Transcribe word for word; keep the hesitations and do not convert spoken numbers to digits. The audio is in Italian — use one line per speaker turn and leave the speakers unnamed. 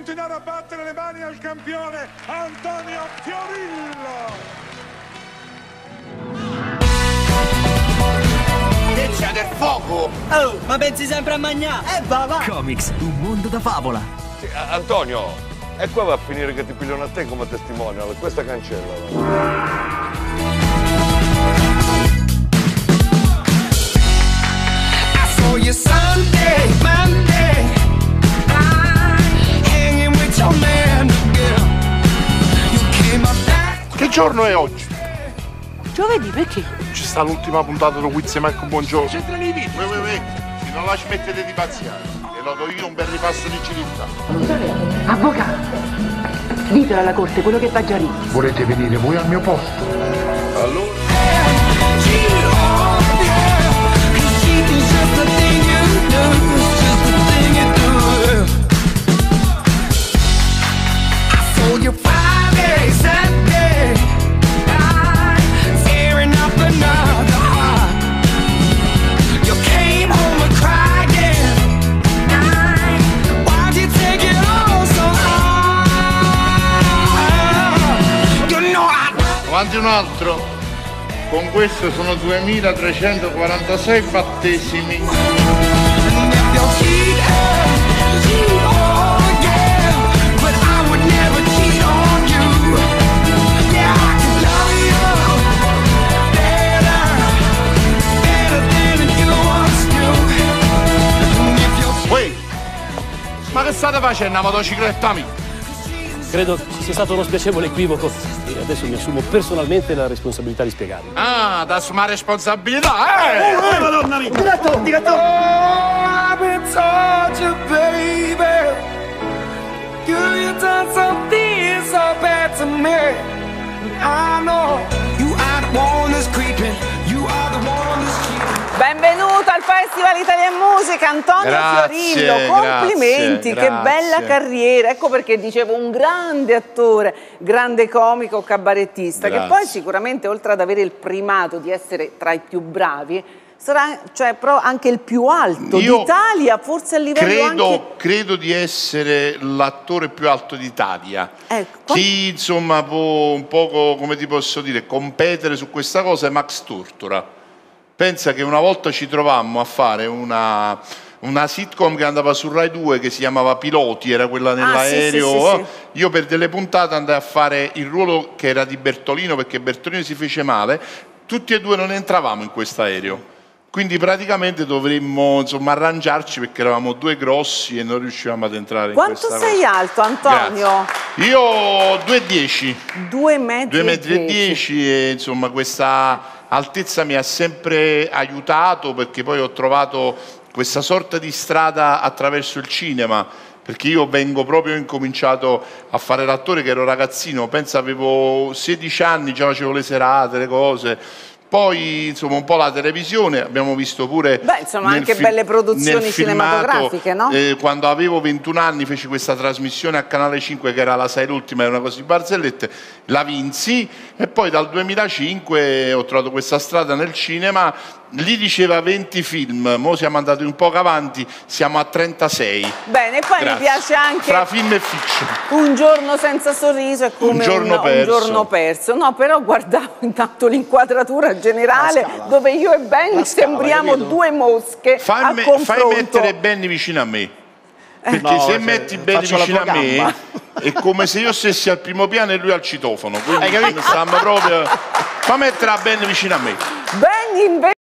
continuare a battere le mani al campione Antonio Fiorillo.
Che c'è del fuoco?
Oh, ma pensi sempre a mangiare? Eh, va, va!
Comics, un mondo da favola.
Sì, Antonio, e qua va a finire che ti pigliano a te come testimonial. Questa cancella. Va.
Sunday, Monday, hanging with your man, girl. You came up back.
Che giorno è oggi?
Giovedì, perché?
Ci sta l'ultima puntata di Quiz e Marco Buongiorno.
C'entra nei video.
Uè, uè, uè, se non la smettete di pazziare, e lo do io un bel ripasso di civiltà.
Avvocato, ditelo alla corte quello che va già lì.
Volete venire voi al mio posto?
Allora?
Avanti un altro. Con questo sono duemilatrecentoquarantasei battesimi. Uè, ma che state facendo a motocicletta mia?
Credo ci sia stato uno spiacevole equivoco e adesso mi assumo personalmente la responsabilità di spiegarlo.
Ah, da assumere responsabilità, eh!
Eh, madonna mia! Diretto, diretto!
Oh, I've been tortured, baby. You've done something so bad to me. I know you are the one that's creeping. You are the one that's cheating.
Benvenuto al Festival Italia e Musica, Antonio
Grazie,
Fiorillo, complimenti,
grazie,
che
grazie.
bella carriera, ecco perché dicevo un grande attore, grande comico, cabarettista,
Grazie.
che poi sicuramente oltre ad avere il primato di essere tra i più bravi, sarà cioè, però anche il più alto d'Italia, forse a livello
credo,
anche...
credo di essere l'attore più alto d'Italia.
Ecco.
Chi insomma può un poco, come ti posso dire, competere su questa cosa è Max Tortora. Pensa che una volta ci trovammo a fare una, una sitcom che andava su Rai due che si chiamava Piloti, era quella nell'aereo.
Ah, sì, sì, sì, sì.
Io per delle puntate andai a fare il ruolo che era di Bertolino, perché Bertolino si fece male. Tutti e due non entravamo in questo aereo. Quindi praticamente dovremmo insomma arrangiarci perché eravamo due grossi e non riuscivamo ad entrare
Quanto
in questa
sei
cosa.
alto, Antonio?
Grazie. Io due e dieci.
Due metri,
Due metri e dieci e insomma questa altezza mi ha sempre aiutato perché poi ho trovato questa sorta di strada attraverso il cinema, perché io vengo proprio, ho incominciato a fare l'attore che ero ragazzino, penso avevo sedici anni, già facevo le serate, le cose. Poi insomma un po' la televisione, abbiamo visto pure...
Beh, insomma anche
fi-
belle produzioni
nel filmato,
cinematografiche, no?
Eh, quando avevo ventuno anni feci questa trasmissione a Canale cinque che era la Sai l'ultima, era una cosa di barzellette, la vinsi e poi dal duemilacinque ho trovato questa strada nel cinema, lì diceva venti film, mo siamo andati un po' avanti, siamo a trentasei.
Bene, e poi
Grazie.
mi piace anche...
Fra film e fiction.
Un giorno senza sorriso è come
Un giorno
un,
perso.
un giorno perso. No, però guardavo intanto l'inquadratura generale dove io e Benny sembriamo due mosche
Fammi,
a confronto.
fai mettere Benny vicino a me. Perché
No,
se
cioè,
metti Benny
faccio la
vicino a
tua
me
gamba.
è come se io stessi al primo piano e lui al citofono. Quindi stiamo proprio... Fa mettere a Benny vicino a me.
Benny invece